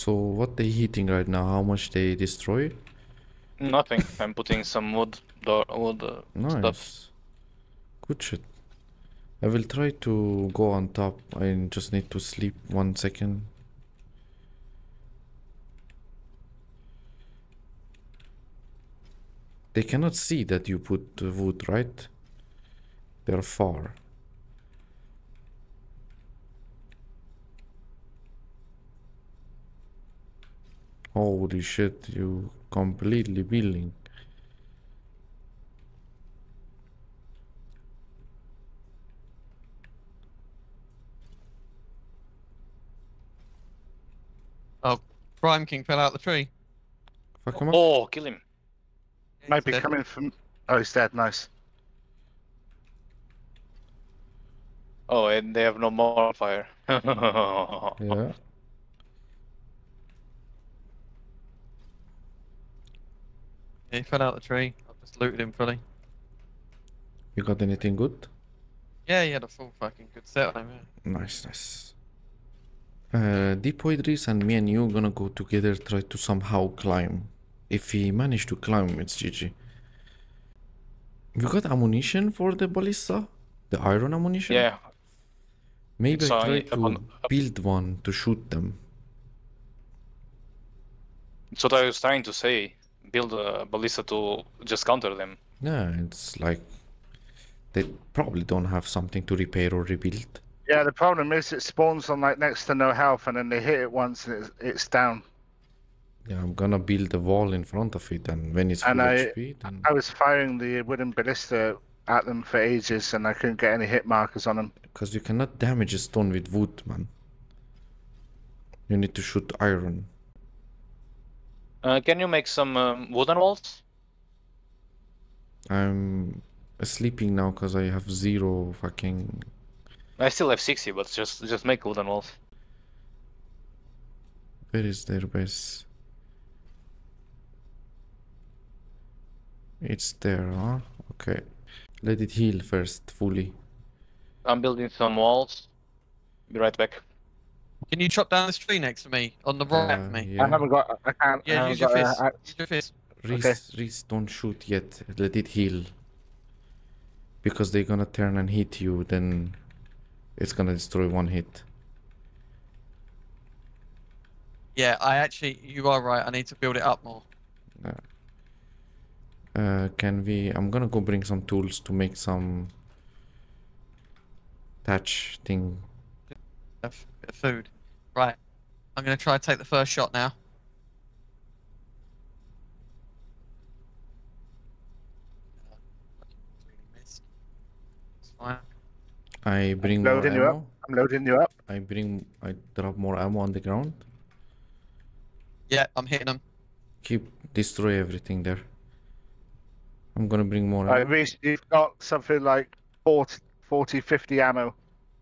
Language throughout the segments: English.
So what they hitting right now? How much they destroy? Nothing. I'm putting some wood stuff. Nice. Good shit. I will try to go on top. I just need to sleep 1 second. They cannot see that you put wood, right? They're far. Holy shit, you completely building. Oh, Prime King fell out the tree. Fuck him up. Oh, kill him. Yeah, Might he's be dead. coming from. Oh, he's dead. Nice. Oh, and they have no more fire. Yeah. Yeah, he fell out the tree. I just looted him fully. You got anything good? Yeah, he had a full fucking good set on him. Yeah. Nice, nice. Deepoidris and me and you gonna go together, try to somehow climb. If he manage to climb, it's GG. You got ammunition for the ballista? The iron ammunition? Yeah. Maybe It's I try up to on- build one to shoot them. That's what I was trying to say. Build a ballista to just counter them. Yeah, it's like they probably don't have something to repair or rebuild. Yeah, the problem is it spawns on like next to no health, and then they hit it once and it's down. Yeah, I'm gonna build a wall in front of it, and when it's full And HP, then I was firing the wooden ballista at them for ages, and I couldn't get any hit markers on them. because you cannot damage a stone with wood, man. You need to shoot iron. Can you make some wooden walls? I'm sleeping now because I have 0 fucking. I still have 60, but just make wooden walls. Where is their base? It's there, huh? Okay. Let it heal first, fully. I'm building some walls. Be right back. Can you chop down this tree next to me on the right of me? Yeah. I haven't got. I can't. I Yeah, haven't use your got fist. a- Use your fist. Reese, don't shoot yet. Let it heal. Because they're gonna turn and hit you, then it's gonna destroy one hit. Yeah, you are right. I need to build it up more. Can we? I'm gonna go bring some tools to make some thatch thing. Bit of food. Right. I'm gonna try to take the first shot now. It's fine. I bring more Loading you up. ammo. I'm loading you up. I drop more ammo on the ground. Yeah, I'm hitting them. Destroy everything there. I'm gonna bring more Right, ammo. Reese, you've got something like 40, 50 ammo.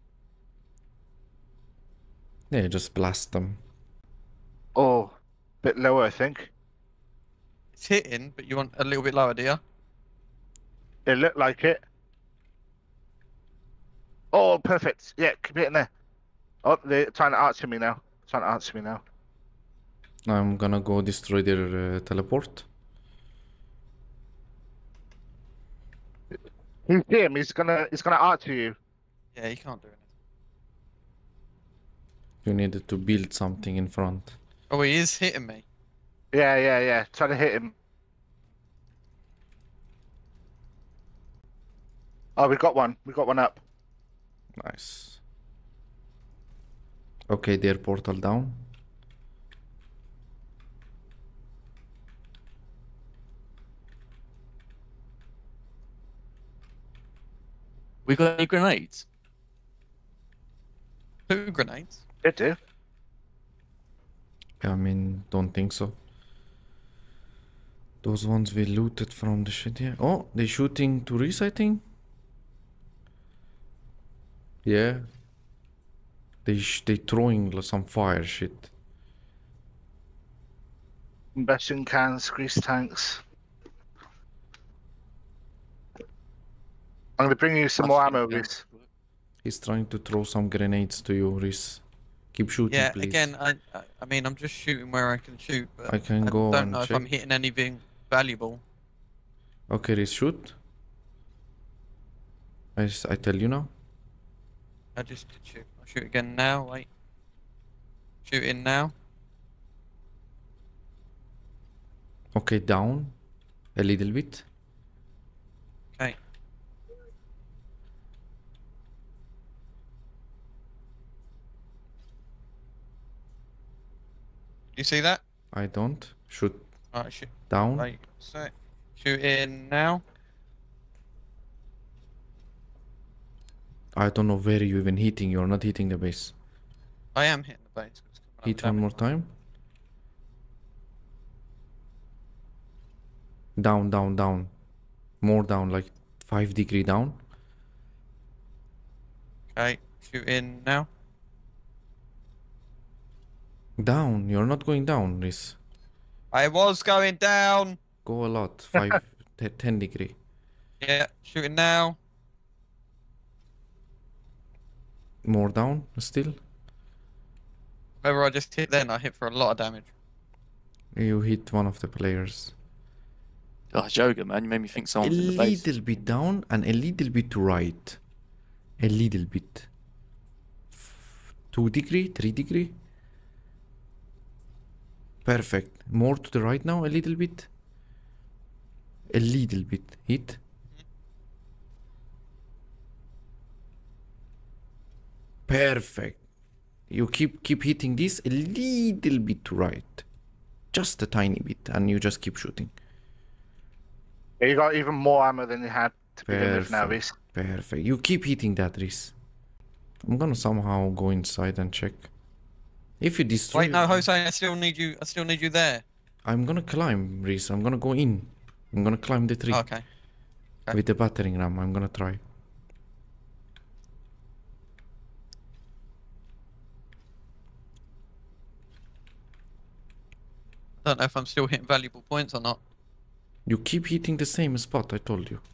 Yeah, just blast them. Oh, bit lower, I think. It's hitting, but you want a little bit lower, do you? It looked like it. Oh, perfect. Yeah, keep hitting there. Oh, they're trying to answer me now. Trying to answer me now. I'm gonna go destroy their teleport. You see him? He's gonna answer you. Yeah, you can't do it. You needed to build something in front. Oh, he is hitting me. Yeah. Try to hit him. Oh, we got one. We got one up. Nice. Okay, their portal down. We got any grenades? 2 grenades. It do. I mean, don't think so. Those ones we looted from the shit here. Oh, they shooting to Reese, I think. Yeah. They throwing some fire shit. Combustion cans, grease tanks. I'm gonna bring you some more ammo, Reese. He's trying to throw some grenades to you, Reese. Keep shooting, Yeah, please. again, I mean, I'm just shooting where I can shoot, but I can I go don't and know if check. I'm hitting anything valuable. Okay, Reese, shoot. I tell you now. I just did shoot. I'll shoot again now. Wait. Shooting now. Okay, down a little bit. Okay. You see that? I don't. Shoot Alright, shoot. down. Wait. So, shooting now. I don't know where you even hitting. You're not hitting the base. I am hitting the base. It's coming up Hit one damage. more time. Down, down, down. More down, like 5 degree down. Okay. Shooting now. Down. You're not going down, Reese. I was going down. Go a lot. 5, 10 degree. Yeah. Shooting now. More down still. Wherever I just hit then, I hit for a lot of damage. You hit one of the players. Gosh, Joga, man, you made me think A someone's in the base. little bit down and a little bit to right. A little bit. 2 degree, 3 degree. Perfect. More to the right now, a little bit. A little bit. Hit. Perfect. You keep hitting this a little bit to right. Just a tiny bit, and you just keep shooting. Yeah, you got even more ammo than you had to begin with now, Reese. Perfect. You keep hitting that, Reese. I'm gonna somehow go inside and check. If you destroy... Wait, no, Jose, I still need you. I still need you there. I'm gonna climb, Reese. I'm gonna go in. I'm gonna climb the tree. Okay. Okay. With the battering ram. I'm gonna try. I don't know if I'm still hitting valuable points or not. You keep hitting the same spot, I told you.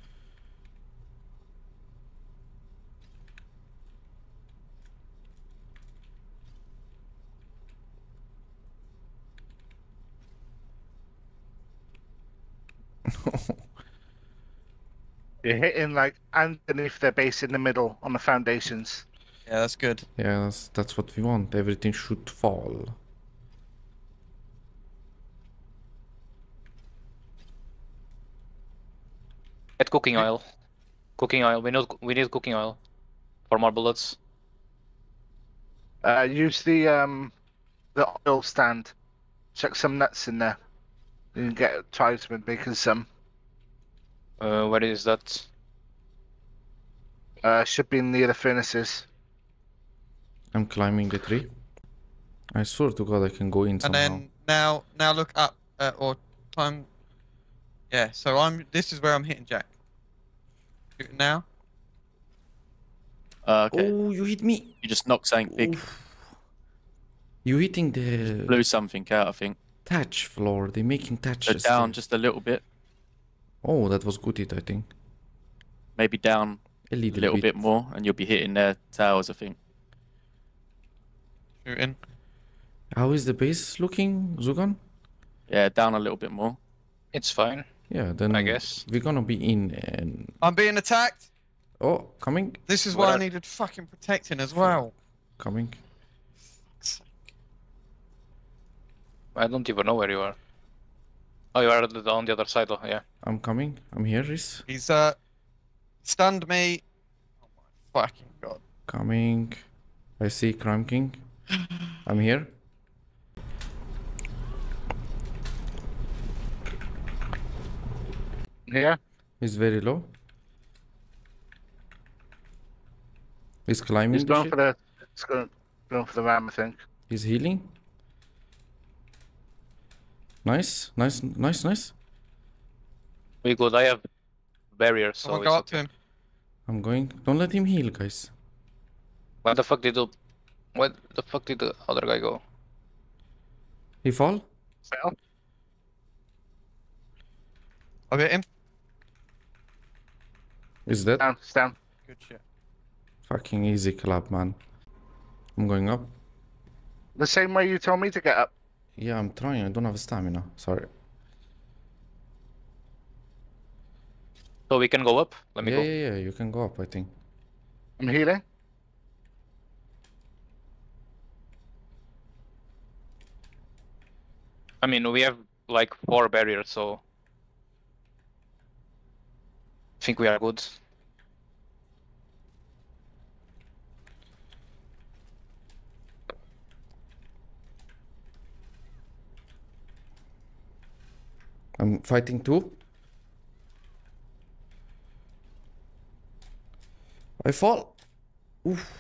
You're hitting like underneath their base in the middle on the foundations. Yeah, that's good. Yeah, that's what we want. Everything should fall. Get cooking oil. Cooking oil. We need cooking oil for more bullets. Use the oil stand. Check some nuts in there. You can get tribesmen making some. Where is that? Should be near the furnaces. I'm climbing the tree. I swear to God I can go in And somehow. then now look up or time. Yeah, so this is where I'm hitting Jack. Shooting now. Okay. Oh, you hit me. You just knocked something big. Oof. You hitting the Blew something out, I think. thatch floor. They're making So thatches. down there. just a little bit. Oh, that was good hit, I think. Maybe down A a little, little bit more, and you'll be hitting their towers, I think. Shooting. How is the base looking, Zugan? Yeah, down a little bit more. It's fine, Yeah, then I guess. we're gonna be in and... I'm being attacked. Oh, coming, This is What why I are- needed fucking protecting as well. coming. I don't even know where you are. Oh, you are on the other side. Oh, yeah. I'm coming. I'm here, Riz. He's stunned me. Oh my fucking god. Coming. I see Crime King. I'm here. Yeah. He's very low. He's climbing He's the going shit. for the. It's going for the ram, I think. He's healing. Nice, nice, nice, nice. We good. I have barriers, so Someone it's go up okay. to him. I'm going. Don't let him heal, guys. What the fuck did the... Where the fuck did the other guy go? He fall? Fail. I'll hit him. Is that Down. Good shit. fucking easy clap, man? I'm going up. The same way you told me to get up. Yeah, I'm trying. I don't have stamina. Sorry. So we can go up. Let me Yeah, go. yeah, yeah. You can go up, I think. I'm healing. I mean, we have like 4 barriers, so I think we are good. I'm fighting too. I fall. Oof.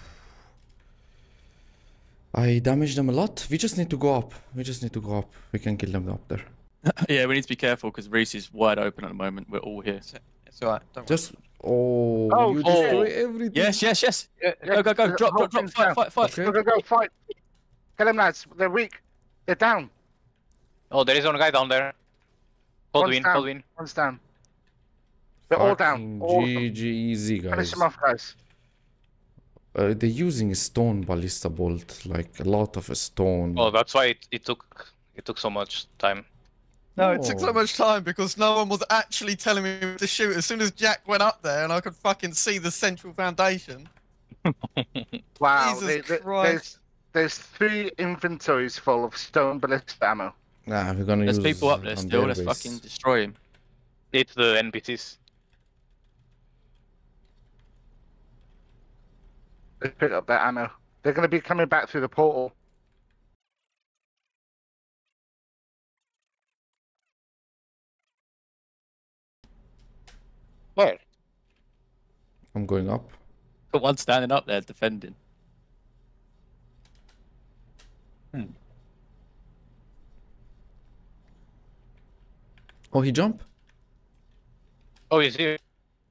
I damaged them a lot. We just need to go up. We just need to go up. We can kill them up there. Yeah, we need to be careful because Reese is wide open at the moment. We're all here. It's alright. Don't worry. Just oh, Oh, you oh. destroy everything. Yes, yes, yes. Yeah, Go, go, go. the Drop, whole drop, drop. thing's Fight, down. fight, fight. Okay. Go, fight. Get them, lads. They're weak. They're down. Oh, there is one guy down there. Hold One's win, down. hold win. One's down. They're all down. Fucking All of them. GG easy, Finish guys. them off, guys. They're using stone ballista bolt, like a lot of stone. Oh, that's why it took so much time. No, it took so No. much time because no one was actually telling me to shoot. As soon as Jack went up there and I could fucking see the central foundation. Wow. Jesus Christ. There's 3 inventories full of stone ballista ammo. Nah, we're gonna There's use people up there on still. their Let's base. fucking destroy him. It's the NPCs. Let's pick up that ammo. They're going to be coming back through the portal. Where? I'm going up. Got one standing up there defending. Oh, he jumped? Oh, he's here.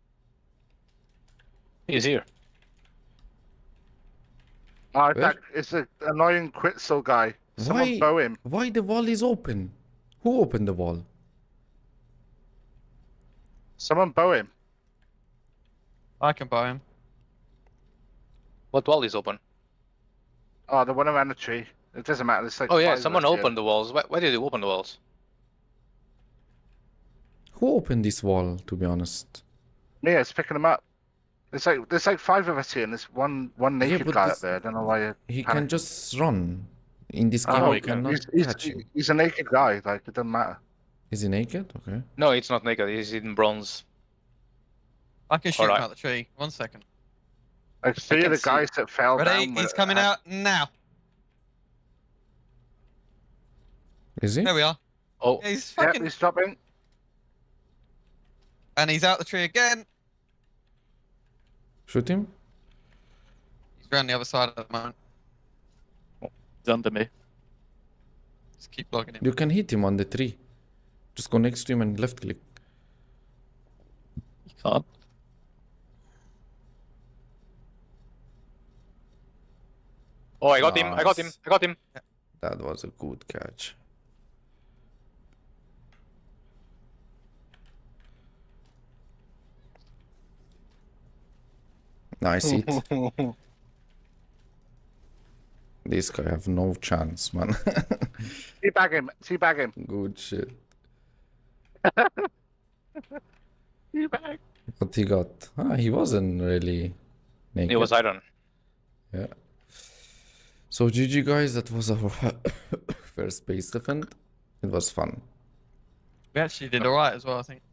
He's here. Oh, Where? it's an annoying Quetzal guy. Someone Why? bow him. Why the wall is open? Who opened the wall? Someone bow him. I can buy him. What wall is open? Oh, the one around the tree. It doesn't matter. It's like Oh yeah, 5 of someone us here. opened the walls. Why did you open the walls? Who opened this wall, to be honest? Yeah, it's picking them up. There's like 5 of us here, and there's one naked but guy this- up there. I don't know why you. He panic. can just run. In this game, Oh, you cannot catch him. he's a naked guy. Like it doesn't matter. Is he naked? Okay. No, it's not naked. He's in bronze. I can shoot him Alright. out the tree. 1 second. Like 3 of can the see- guys that fell Ready? down. He's coming out now. Is he? There we are. Oh, Yeah, he's Yeah, fucking. he's dropping. And he's out the tree again. Shoot him? He's around the other side at the moment. He's under me. Just keep logging him. You can hit him on the tree. Just go next to him and left click. You can't. oh, I got him. I got him. Nice. I got him. That was a good catch. Nice hit. This guy have no chance, man. Teabag him. Teabag him. Good shit. Teabag. What he got? Ah, he wasn't really naked. It was iron. Yeah. So GG guys, that was our first base defend. It was fun. We actually did alright as well, I think.